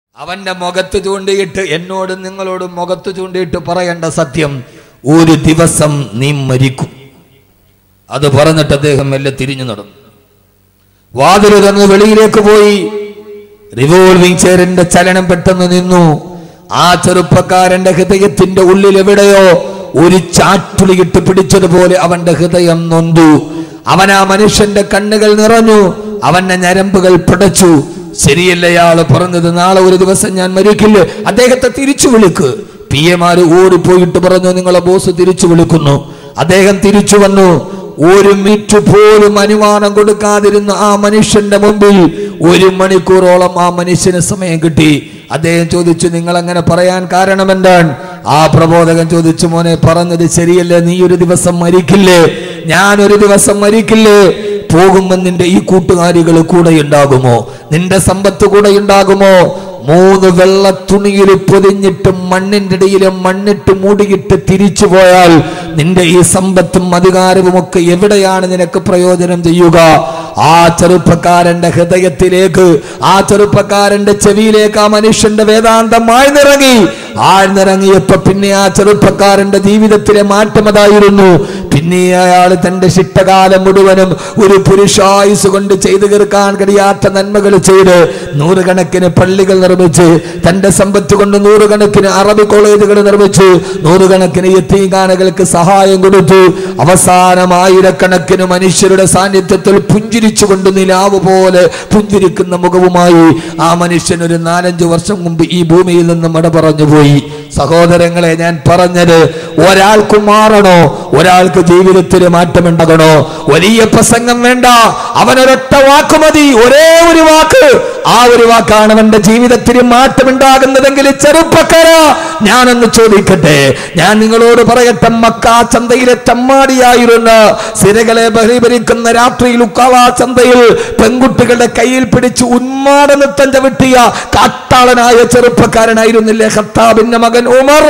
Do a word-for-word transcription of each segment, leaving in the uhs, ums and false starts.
അവന്റെ മുഖത്ത് ചൂണ്ടിയിട്ട് എന്നോടും നിങ്ങളോടും മുഖത്ത് ചൂണ്ടിയിട്ട് പറയേണ്ട സത്യം, ഒരു ദിവസം നീ മരിക്കും. അത് പറഞ്ഞിട്ട് അദ്ദേഹം മെല്ലെ തിരിഞ്ഞു നടന്നു. വാതിൽ തുറന്ന് വെളിയിലേക്ക് പോയി. റിവോൾവിംഗ് ചെയറിന്റെ ചലനം പെട്ടെന്ന് നിന്നു. ആ ചെറുപ്പക്കാരന്റെ ഹൃദയത്തിന്റെ ഉള്ളിൽ എവിടെയോ ഒരു ചാറ്റുളിയിട്ട് പിടിച്ചതുപോലെ അവന്റെ ഹൃദയം നൊന്തു. അവൻ ആ മനുഷ്യന്റെ കണ്ണുകൾ നിറഞ്ഞു, അവന്റെ ഞരമ്പുകൾ പിടച്ചു. ശരിയല്ലയാള് പറഞ്ഞത്, നാളെ ഒരു ദിവസം ഞാൻ മരിക്കില്ലേ? അദ്ദേഹത്തെ തിരിച്ചു വിളിക്ക്. പി എമാര് ഓടിപ്പോയിട്ട് പറഞ്ഞു, നിങ്ങളെ ബോസ് തിരിച്ചു വിളിക്കുന്നു. അദ്ദേഹം തിരിച്ചു വന്നു. ഒരു മിനിറ്റ് പോലും അനുമാനം കൊടുക്കാതിരുന്ന ആ മനുഷ്യന്റെ മുമ്പിൽ ഒരു മണിക്കൂറോളം ആ മനുഷ്യന് സമയം കിട്ടി. അദ്ദേഹം ചോദിച്ചു, നിങ്ങൾ അങ്ങനെ പറയാൻ കാരണം എന്താണ്? ആ പ്രബോധകൻ ചോദിച്ചു, മോനെ പറഞ്ഞത് ശരിയല്ലേ, നീ ഒരു ദിവസം മരിക്കില്ലേ? ഞാൻ ഒരു ദിവസം മരിക്കില്ലേ? പോകുമ്പോൾ നിന്റെ ഈ കൂട്ടുകാരികൾ കൂടെ ഉണ്ടാകുമോ? നിന്റെ സമ്പത്ത് കൂടെ ഉണ്ടാകുമോ? മൂന്ന് വെള്ള തുണിയിൽ പൊതിഞ്ഞിട്ട് മണ്ണിന്റെ ഇടയിൽ മണ്ണിട്ട് മൂടിയിട്ട് തിരിച്ചു പോയാൽ നിന്റെ ഈ സമ്പത്തും അധികാരവും ഒക്കെ എവിടെയാണ് നിനക്ക് പ്രയോജനം ചെയ്യുക? ആ ചെറുപ്പക്കാരന്റെ ഹൃദയത്തിലേക്ക്, ആ ചെറുപ്പക്കാരന്റെ ചെവിയിലേക്ക് ആ മനുഷ്യന്റെ വേദാന്തം ആഴ്ന്നിറങ്ങി. ആഴ്ന്നിറങ്ങിയപ്പോ പിന്നെ ആ ചെറുപ്പക്കാരന്റെ ജീവിതത്തിലെ മാറ്റം അതായിരുന്നു. പിന്നെ അയാൾ തന്റെ ശിഷ്ടകാലം മുഴുവനും ഒരു പുരുഷായുസ് കൊണ്ട് ചെയ്തു തീർക്കാൻ കഴിയാത്ത നന്മകൾ ചെയ്ത് നൂറുകണക്കിന് പള്ളികൾ നിർമ്മിച്ച്, തന്റെ സമ്പത്ത് കൊണ്ട് നൂറുകണക്കിന് അറബി കോളേജുകൾ നിർമ്മിച്ച്, നൂറുകണക്കിന് യതീംഖാനകൾക്ക് സഹായം കൊടുത്തു. അവസാനം ആയിരക്കണക്കിന് മനുഷ്യരുടെ സാന്നിധ്യത്തിൽ പുഞ്ചിരിച്ചുകൊണ്ട് നിലാവ് പോലെ പുഞ്ചിരിക്കുന്ന മുഖവുമായി ആ മനുഷ്യൻ ഒരു നാലഞ്ചു വർഷം മുമ്പ് ഈ ഭൂമിയിൽ നിന്ന് മട പറഞ്ഞു പോയി. സഹോദരങ്ങളെ, ഞാൻ പറഞ്ഞത്, ഒരാൾക്ക് മാറണോ, ഒരാൾക്ക് ജീവിതത്തിൽ മാറ്റമുണ്ടാകണോ? വലിയ പ്രസംഗം വേണ്ട, അവനൊരൊറ്റ വാക്ക് മതി, ഒരേ ഒരു വാക്ക്. ആ ഒരു വാക്കാണ് അവന്റെ ജീവിതത്തിൽ മാറ്റമുണ്ടാകുന്നതെങ്കിൽ ചെറുപ്പക്കാരാ, ഞാനൊന്ന് ചോദിക്കട്ടെ, ഞാൻ നിങ്ങളോട് പറയട്ടെ, മക്കാ ചന്തയിലെ ചമ്മാടിയായിരുന്ന സിരകളെ ബഹിഭരിക്കുന്ന രാത്രിയിൽ ഉക്കാവാ ചന്തയിൽ പെൺകുട്ടികളുടെ കയ്യിൽ പിടിച്ച് ഉന്മാദ നൃത്തം ചവിട്ടിയ കാട്ടാളനായ ചെറുപ്പക്കാരനായിരുന്നില്ലേ ഖത്താബിന്റെ മകൻ ഉമർ?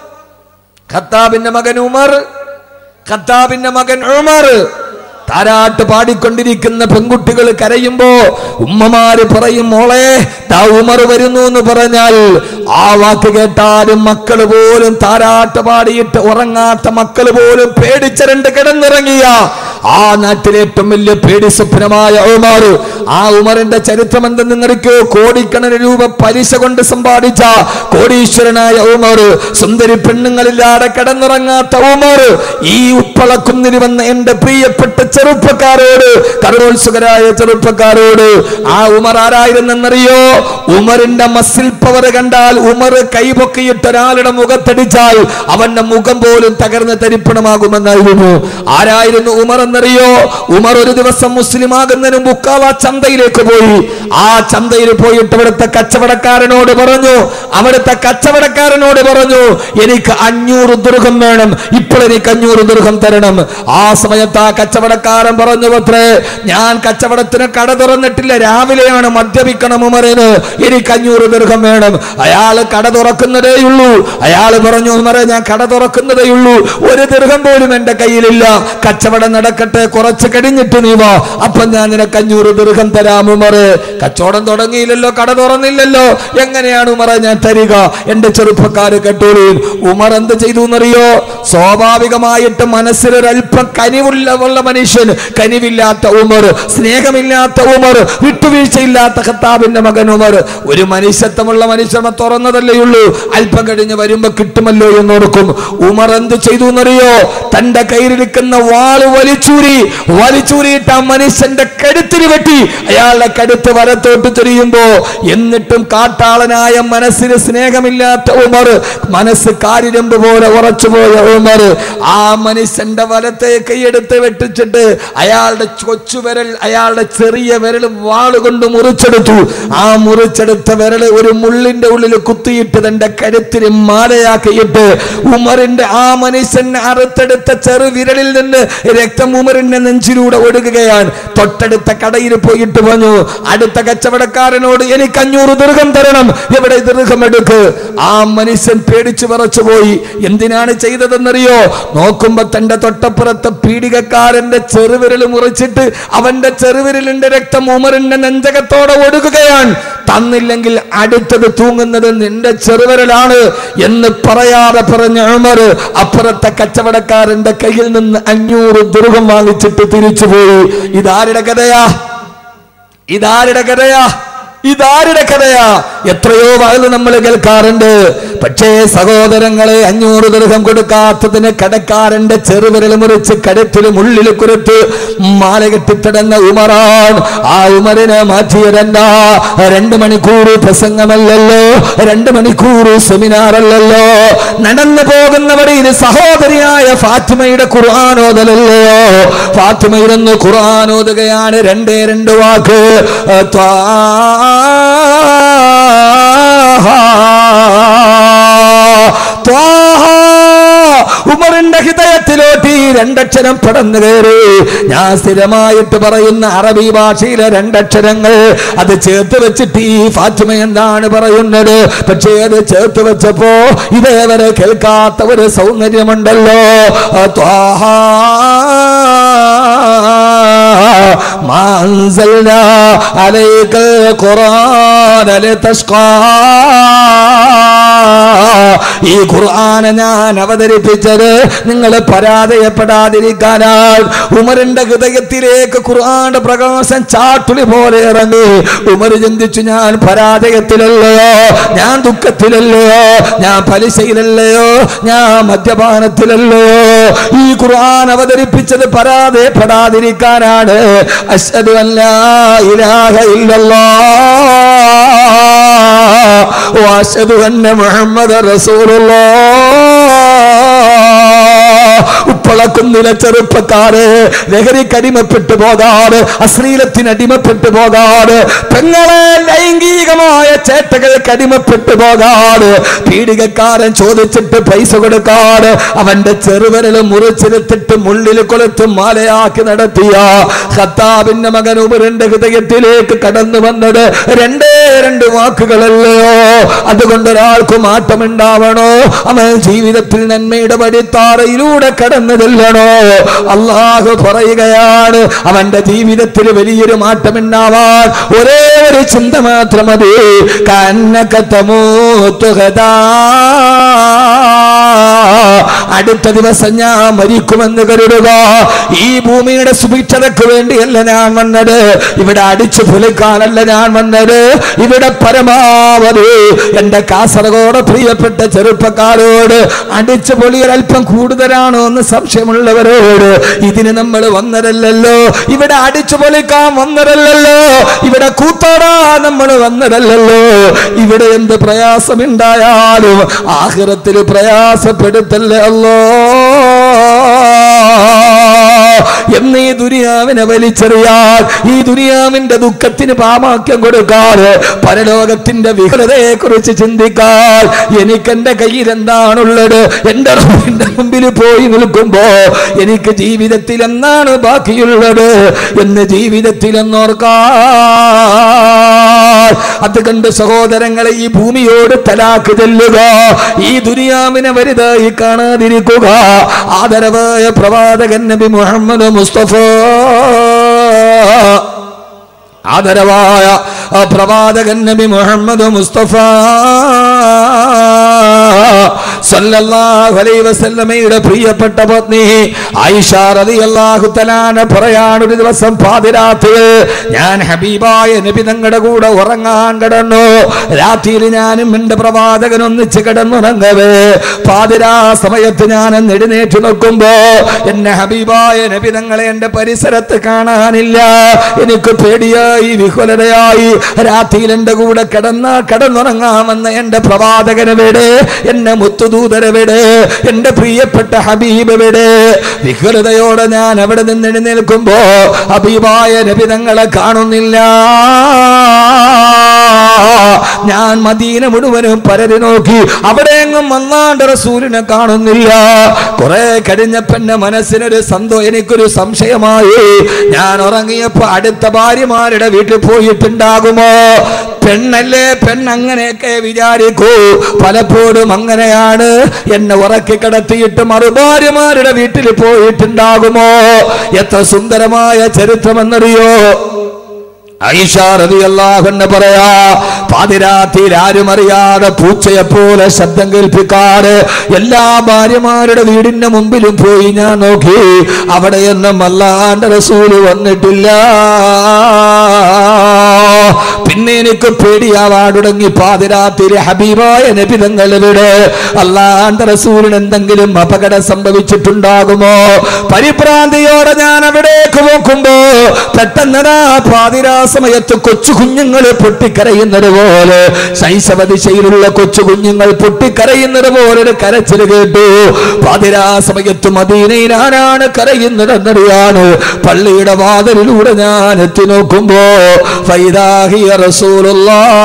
ഖത്താബിന്റെ മകൻ ഉമർ ഖത്താബിന്റെ മകൻ ഉമർ താരാട്ട് പാടിക്കൊണ്ടിരിക്കുന്ന പെൺകുട്ടികൾ കരയുമ്പോ ഉമ്മമാര് പറയും, മോളെ ദാ ഉമർ വരുന്നു എന്ന് പറഞ്ഞാൽ ആ വാക്ക് കേട്ടാലും മക്കള് പോലും താരാട്ട് പാടിയിട്ട് ഉറങ്ങാത്ത മക്കള് പോലും പേടിച്ചരണ്ട് കിടന്നിറങ്ങിയ ആ നാട്ടിലെ ഏറ്റവും വലിയ പേടി സ്വപ്നമായ ഉമർ. ആ ഉമറിന്റെ ചരിത്രം എന്തെന്ന് നിങ്ങൾക്കോ? കോടിക്കണക്കിന് രൂപ പലിശ കൊണ്ട് സമ്പാദിച്ച കോടീശ്വരനായ ഉമർ, സുന്ദരി പെണ്ണുങ്ങളില്ലാതെ കിടന്നിറങ്ങാത്ത ഉമർ. ഈ ഉപ്പളക്കുന്നിന് വന്ന എന്റെ പ്രിയപ്പെട്ട ചെറുപ്പക്കാരോട്, കരോത്സുകരായ ചെറുപ്പക്കാരോട്, ആ ഉമർ ആരായിരുന്നെന്നറിയോ? ഉമറിന്റെ മസിൽ പവർ കണ്ടാൽ ഉമർ കൈപൊക്കിയിട്ട് ഒരാളുടെ മുഖത്തടിച്ചാൽ അവന്റെ മുഖം പോലും തകർന്ന് തരിപ്പണമാകുമെന്നായിരുന്നു. ആരായിരുന്നു ഉമർ എന്നറിയോ? ഉമർ ഒരു ദിവസം മുസ്ലിം ആകുന്നതിന് മുക്കാവ ചന്തയിലേക്ക് പോയി. ആ ചന്തയിൽ പോയിട്ട് അവിടുത്തെ കച്ചവടക്കാരനോട് പറഞ്ഞു, അവിടുത്തെ കച്ചവടക്കാരനോട് പറഞ്ഞു, എനിക്ക് അഞ്ഞൂറ് ദൃഹം വേണം, ഇപ്പോൾ എനിക്ക് അഞ്ഞൂറ് ദൃഹം തരണം. ആ സമയത്ത് ആ കച്ചവടക്കാരൻ പറഞ്ഞു, പത്രേ, ഞാൻ കച്ചവടത്തിന് കട തുറന്നിട്ടില്ല, രാവിലെയാണ് മദ്യപിക്കണം ഉമറിന്, എനിക്ക് അഞ്ഞൂറ് ദൃഹം വേണം. അയാൾ കട തുറക്കുന്നതേ ഉള്ളൂ. അയാൾ പറഞ്ഞു, ഉമറെ, ഞാൻ കട തുറക്കുന്നതേ ഉള്ളൂ, ഒരു ദൃഹം പോലും എന്റെ കയ്യിലില്ല, കച്ചവടം നടക്കട്ടെ, കുറച്ച് കഴിഞ്ഞിട്ട് നീ വാ, അപ്പൊ ഞാൻ നിനക്ക് അഞ്ഞൂറ് ദൃഹം തരാം. ഉമറ്, കച്ചവടം തുടങ്ങിയില്ലല്ലോ, കട തുറന്നില്ലല്ലോ, എങ്ങനെയാണ് ഉമറെ ഞാൻ തരിക? എന്റെ ചെറുപ്പക്കാര് കേട്ടോളൂ, ഉമർ എന്ത് ചെയ്തു എന്നറിയോ? സ്വാഭാവികമായിട്ട് മനസ്സിലൊരൽപ്പം കനിവുള്ള മനുഷ്യൻ, കനിവില്ലാത്ത ഉമർ, സ്നേഹമില്ലാത്ത ഉമർ, വിട്ടുവീഴ്ചയില്ലാത്ത ഖത്താബിന്റെ മകൻ ഉമർ, ഒരു മനുഷ്യത്വമുള്ള മനുഷ്യനെ തുറന്നതല്ലേ ഉള്ളൂ, അല്പം കഴിഞ്ഞ് വരുമ്പോ കിട്ടുമല്ലോ എന്നോർക്കും. ഉമർ എന്ത് ചെയ്തു എന്നറിയോ? തന്റെ കയ്യിലിരിക്കുന്ന വാള് വലിച്ചൂരി വലിച്ചൂരിയിട്ട് ആ മനുഷ്യന്റെ കഴുത്തിന് വെട്ടി. അയാളുടെ കഴുത്ത് വലത്തോട്ട് തിരിയുമ്പോ, എന്നിട്ടും കാട്ടാളനായ മനസ്സിന് സ്നേഹമില്ലാത്ത ഉമർ, മനസ്സ് കാരിരമ്പ് പോലെ ഉറച്ചുപോയ ഉമർ, ആ മനുഷ്യന്റെ വലത്തെ കൈയെടുത്ത് വെട്ടിച്ചിട്ട് അയാളുടെ കൊച്ചുവിരൽ, അയാളുടെ ചെറിയ വിരൽ വാളുകൊണ്ട് മുറിച്ചെടുത്തു. ആ മുറിച്ചെടുത്ത വിരൽ ഒരു മുള്ളിന്റെ ഉള്ളിൽ കുത്തിയിട്ട് തന്റെ കഴുത്തിന് മാലയാക്കിയിട്ട് ഉമറിന്റെ ആ മനുഷ്യൻ അറുത്തെടുത്ത ചെറു വിരലിൽ നിന്ന് രക്തം ഉമറിന്റെ നെഞ്ചിലൂടെ ഒഴുകുകയാണ്. തൊട്ടടുത്ത കടയിൽ പോയിട്ട് പറഞ്ഞു, അടുത്ത കച്ചവടക്കാരനോട് എനിക്ക് അഞ്ഞൂറ് ദിർഹം തരണം, എവിടെ ദിർഹം എടുക്ക്. ആ മനുഷ്യൻ പേടിച്ചു വിറച്ചുപോയി. എന്തിനാണ് ചെയ്തതെന്നറിയോ? നോക്കുമ്പോ തന്റെ തൊട്ടപ്പുറത്തെ പീഡികക്കാരന്റെ ചെറുവിരൽ മുറിച്ചിട്ട് അവന്റെ ചെറുവിരലിന്റെ രക്തം ഉമറിന്റെ നെഞ്ചകത്തോടെ ഒഴുകുകയാണ്. തന്നില്ലെങ്കിൽ അടുത്തത് തൂങ്ങുന്നത് നിന്റെ ചെറുവിരലാണ് എന്ന് പറയാതെ പറഞ്ഞ ഉമർ അപ്പുറത്തെ കച്ചവടക്കാരന്റെ കയ്യിൽ നിന്ന് അഞ്ഞൂറ് ദിർഹം വാങ്ങിച്ചിട്ട് തിരിച്ചുപോയി. ഇതാരുടെ കഥയാ? ഇതാരുടെ കഥയാ? ഇതാരുടെ കഥയാ? എത്രയോ വയല് നമ്മൾ കേൾക്കാറുണ്ട്. പക്ഷേ സഹോദരങ്ങളെ, അഞ്ഞൂറ് ദിർഹം കൊടുക്കാത്തതിന് കടക്കാരന്റെ ചെറുവിരൽ മുറിച്ച് കടത്തിലും ഉള്ളിൽ കുരുത്ത് മാല കെട്ടിത്തടന്ന ഉമറാൻ. ആ ഉമറിനെ മാറ്റിയതല്ല. രണ്ടു മണിക്കൂർ പ്രസംഗമല്ലല്ലോ, രണ്ടു മണിക്കൂർ സെമിനാർ അല്ലല്ലോ, നടന്നു പോകുന്ന വഴിയിൽ സഹോദരിയായ ഫാത്തിമയുടെ ഖുർആനോദലല്ലോ. ഫാത്തിമയിരുന്ന് ഖുർആനോദുകയാണ്. രണ്ടേ രണ്ട് വാക്ക്, ഉമറിന്റെ ഹൃദയത്തിലോട്ട് ഈ രണ്ടക്ഷരം പടന്നു കയറി. ഞാൻ സ്ഥിരമായിട്ട് പറയുന്ന അറബി ഭാഷയിലെ രണ്ടക്ഷരങ്ങൾ അത് ചേർത്ത് വെച്ചിട്ട് ഈ ഫാത്തിമ എന്താണ് പറയുന്നത്? പക്ഷേ അത് ചേർത്ത് വെച്ചപ്പോ ഇതേവരെ കേൾക്കാത്ത ഒരു സൗന്ദര്യമുണ്ടല്ലോ. ത്വാഹാ മാ അൻസൽനാ അലൈക്കൽ ഖുർആന ലിതശ്ഖാ. ഈ ഖുർആനെ ഞാൻ അവതരിപ്പിച്ചത് നിങ്ങൾ പരാജയപ്പെടാതിരിക്കാനാണ്. ഉമറിന്റെ ഹൃദയത്തിലേക്ക് ഖുർആന്റെ പ്രകാശം ചാട്ടുളി പോലെ ഇറങ്ങി. ഉമർ ചിന്തിച്ചു, ഞാൻ പരാജയത്തിലല്ലയോ, ഞാൻ ദുഃഖത്തിലല്ലയോ, ഞാൻ പലിശയിലല്ലയോ, ഞാൻ മദ്യപാനത്തിലല്ലയോ. ഈ ഖുർആൻ അവതരിപ്പിച്ചത് പരാജയപ്പെടാതിരിക്കാനാണ്. അശ്ഹദു അല്ലാ ഇലാഹ ഇല്ലല്ലാഹ് വ അശ്ഹദു അന്ന മുഹമ്മദ റസൂലുള്ളാഹ്. ഉപ്പളക്കുന്നിലെ ചെറുപ്പക്കാര് ലഹരിക്കടിമപ്പെട്ടു പോകാറ്, അശ്ലീലത്തിനടിമപ്പെട്ടു പോകാറ്, പെങ്ങളെ ലൈംഗികമായ ചേട്ടകൾക്ക് അടിമപ്പെട്ടു പോകാറ്, പീഡികക്കാരൻ ചോദിച്ചിട്ട് പൈസ കൊടുക്കാറ്, അവന്റെ ചെറുവിരൽ മുറിച്ചെടുത്തിട്ട് മുള്ളിൽ കൊളുത്ത് മാലയാക്കി നടത്തിയ ഖത്താബിന്റെ മകൻ ഉമറിന്റെ ഹൃദയത്തിലേക്ക് കടന്നു വന്നത് രണ്ടേ രണ്ട് വാക്കുകളല്ലയോ. അതുകൊണ്ട് ഒരാൾക്ക് മാറ്റമുണ്ടാവണോ? അവൻ ജീവിതത്തിൽ നന്മയുടെ വഴിത്താറയിലൂടെ കടന്നു ചെല്ലണോ? അള്ളാഹു പറയുകയാണ്, അവന്റെ ജീവിതത്തിൽ വലിയൊരു മാറ്റമുണ്ടാവാൻ ഒരേ ഒരു ചിന്ത മാത്രം മതി. കന്നക തമൂതു ഗദാ. അടുത്ത ദിവസം ഞാൻ മരിക്കുമെന്ന് കരുതുക. ഈ ഭൂമിയുടെ സുഭിക്ഷതയ്ക്ക് വേണ്ടിയല്ല ഞാൻ വന്നത്, ഇവിടെ അടിച്ചു പൊളിക്കാനല്ല ഞാൻ വന്നത്. ഇവിടെ പരമാവധി എന്റെ കാസർഗോഡ് പ്രിയപ്പെട്ട ചെറുപ്പക്കാരോട് അടിച്ചു പൊളിയൽ അല്പം കൂടുതലാണോ എന്ന് സംശയമുള്ളവരോട്, ഇതിന് നമ്മൾ വന്നതല്ലല്ലോ, ഇവിടെ അടിച്ചു പൊളിക്കാൻ വന്നതല്ലല്ലോ, ഇവിടെ കൂത്താടാൻ നമ്മൾ വന്നതല്ലല്ലോ. ഇവിടെ എന്ത് പ്രയാസമുണ്ടായാലും ആഖിറത്തിൽ പ്രയാസപ്പെടുത്തല്ലേ അല്ലോ എന്ന് ഈ ദുനിയാവിനെ വലിച്ചെറിയാൻ, ഈ ദുനിയാവിന്റെ ദുഃഖത്തിന് പാമാക്യം കൊടുക്കാറ്, പരലോകത്തിന്റെ വിഹുലതയെ കുറിച്ച് ചിന്തിക്കാൻ, എനിക്കെന്റെ കയ്യിൽ എന്താണുള്ളത്, എന്റെ റബ്ബിന്റെ മുമ്പിൽ പോയി നിൽക്കുമ്പോ എനിക്ക് ജീവിതത്തിൽ എന്താണ് ബാക്കിയുള്ളത് എന്ന് ജീവിതത്തിൽ എന്നോർക്കാൻ. അത് കണ്ട് സഹോദരങ്ങളെ, ഈ ഭൂമിയോട് തലാക്ക് ചെല്ലുക, ഈ ദുനിയാവിനെ വലുതായി കാണാതിരിക്കുക. ആദരവായ പ്രവാചകൻ നബി മുഹമ്മദ് മുസ്തഫ, ആദരവായ പ്രവാചകൻ നബി മുഹമ്മദ് മുസ്തഫ സല്ലല്ലാഹു അലൈഹി വസല്ലമയുടെ പ്രിയപ്പെട്ട പത്നി ആയിഷ റളിയല്ലാഹു തആല പറയാണ്, ഒരു ദിവസം പാതിരാത്രിയിൽ ഞാൻ ഹബീബായ നബി തങ്ങളുടെ കൂടെ ഉറങ്ങാൻ കിടന്നു. രാത്രിയിൽ ഞാനും എന്റെ പ്രവാചകൻ ഒന്നിച്ച് കിടന്നുറങ്ങവേ പാതിരാ സമയത്ത് ഞാൻ എഴുന്നേറ്റ് നോക്കുമ്പോ എന്നെ ഹബീബായ നബി തങ്ങളെ എന്റെ പരിസരത്ത് കാണാനില്ല. എനിക്ക് പേടിയായി, വിഹുലതയായി. രാത്രിയിൽ എന്റെ കൂടെ കിടന്ന കിടന്നുറങ്ങാമെന്ന എന്റെ പ്രവാചകന് വേടെ എന്നെ മുത്തുദൂതരെവിടെ, എന്റെ പ്രിയപ്പെട്ട ഹബീബ് എവിടെ? വിഹൃതയോടെ ഞാൻ അവിടെ നിന്ന് എഴുന്നേൽക്കുമ്പോ ഹബീബായ നബി തങ്ങളെ കാണുന്നില്ല. ഞാൻ മദീന മുഴുവനും പരതി നോക്കി, അവിടെയെങ്ങും അല്ലാഹുവിന്റെ റസൂലിനെ കാണുന്നില്ല. കുറെ കഴിഞ്ഞപ്പോ എന്റെ മനസ്സിനൊരു സന്തോ എനിക്കൊരു സംശയമായി. ഞാൻ ഉറങ്ങിയപ്പോ അടുത്ത ഭാര്യമാരുടെ വീട്ടിൽ പോയിട്ടുണ്ടാകുമോ? പെണ്ണല്ലേ, പെണ്ണങ്ങനെയൊക്കെ വിചാരിക്കൂ. പലപ്പോഴും അങ്ങനെയാണ്. എന്നെ ഉറക്കി കിടത്തിയിട്ട് മറുഭാര്യമാരുടെ വീട്ടിൽ പോയിട്ടുണ്ടാകുമോ? എത്ര സുന്ദരമായ ചരിത്രമെന്നറിയോ? ആയിഷ റളിയല്ലാഹു അൻഹ പറയാ, പാതിരാത്രിയിൽ ആരും അറിയാതെ പൂച്ചയെ പോലെ ശബ്ദം കേൾപ്പിക്കാറ് എല്ലാ ഭാര്യമാരുടെ വീടിന്റെ മുമ്പിലും പോയി ഞാൻ നോക്കി. അവിടെയൊന്നും അല്ലാഹുവിന്റെ റസൂല് വന്നിട്ടില്ല. പിന്നെ എനിക്ക് പേടിയാവാൻ തുടങ്ങി. പാതിരാത്രി ഹബീബായ നബി തങ്ങളുടെ അല്ലാഹുവിന്റെ റസൂലിന് എന്തെങ്കിലും അപകടം സംഭവിച്ചിട്ടുണ്ടാകുമോ? പരിഭ്രാന്തിയോടെ ഞാൻ അവിടേക്ക് നോക്കുമ്പോ പെട്ടെന്നതാ പാതിരാ സമയത്ത് കൊച്ചു കുഞ്ഞുങ്ങൾ പൊട്ടിക്കരയുന്നത് പോലെ, ശൈശവ ദിശയിലുള്ള കൊച്ചു കുഞ്ഞുങ്ങൾ പൊട്ടിക്കരയുന്നത് പോലെ ഒരു കരച്ചിൽ കേട്ടു. പാതിരാ സമയത്ത് മദീനയിൽ ആരാണ് കരയുന്നതെന്നറിയാണ്. പള്ളിയുടെ വാതിലിലൂടെ ഞാൻ എത്തി നോക്കുമ്പോ ഫൈദാഹിയ റസൂലുള്ളാഹ്,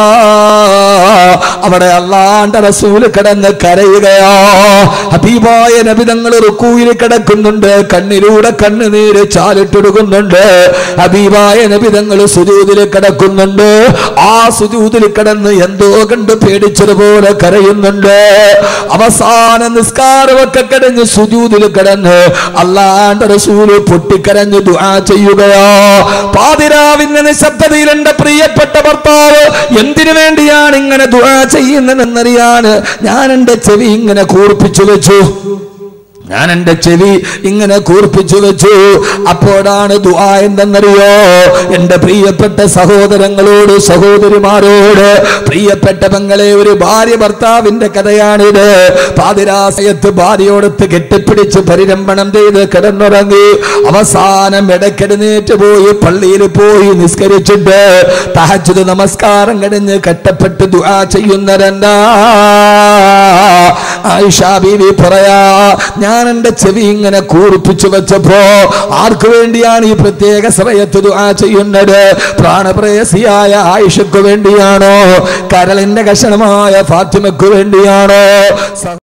അവിടെ അല്ലാഹുവിന്റെ റസൂല് കിടന്ന് കരയുകയാ. ഹബീബായ നബി തങ്ങൾ റുക്കൂയിൽ കിടക്കുന്നുണ്ട്, കണ്ണിലൂടെ കണ്ണുനീര് ചാലിട്ടൊടുക്കുന്നുണ്ട്. ഹബീബായ നബി തങ്ങൾ സുജൂദിൽ കിടക്കുന്നുണ്ട്. ആ സുജൂദിൽ കിടന്ന് എന്തോ കണ്ട് പേടിച്ചതുപോലെ കരയുന്നുണ്ട്. അവസാന നിസ്കാരമൊക്കെ കിടന്ന് സുജൂദിൽ കിടന്ന് അല്ലാഹുവിന്റെ റസൂല് പൊട്ടിക്കരഞ്ഞ് ദുആ ചെയ്യുകയാ. പാതിരാവിന്റെ നിശബ്ദതയിൽ എന്റെ പ്രിയപ്പെട്ട ഭർത്താവ് എന്തിനു വേണ്ടിയാണ് ഇങ്ങനെ ദുആ ചെയ്യുന്നതെന്നറിയാണ്. ഞാൻ എന്റെ ചെവി ഇങ്ങനെ കൂർപ്പിച്ചു വെച്ചു. ഞാൻ എന്റെ ചെവി ഇങ്ങനെ കൂർപ്പിച്ചു വെച്ചു. അപ്പോഴാണ് ദുആ എന്തെന്നറിയോ? എന്റെ പ്രിയപ്പെട്ട സഹോദരങ്ങളോട്, സഹോദരിമാരോട്, പ്രിയപ്പെട്ട പെങ്ങളെ, ഒരു ഭാര്യ ഭർത്താവിന്റെ കഥയാണിത്. പാതിരാസയത്ത് ഭാര്യയോടത്ത് കെട്ടിപ്പിടിച്ച് പരിരംഭണം ചെയ്ത് കിടന്നുറങ്ങി. അവസാനം ഇടയ്ക്കെഴുന്നേറ്റ് പോയി പള്ളിയിൽ പോയി നിസ്കരിച്ചിട്ട് തഹജ്ജുദ് നമസ്കാരം കഴിഞ്ഞ് കെട്ടപ്പെട്ട് ദുആ ചെയ്യുന്നവരെന്താ? ആയിഷ ബീവി പറയാ, ഞാൻ എന്റെ ചെവി ഇങ്ങനെ കൂർപ്പിച്ചു വെച്ചപ്പോ ആർക്കു വേണ്ടിയാണ് ഈ പ്രത്യേക സമയത്ത് ദുആ ചെയ്യുന്നത്? പ്രാണപ്രേയസിയായ ആയിഷയ്ക്ക് വേണ്ടിയാണോ? കരളിന്റെ കഷണമായ ഫാത്തിമയ്ക്ക് വേണ്ടിയാണോ?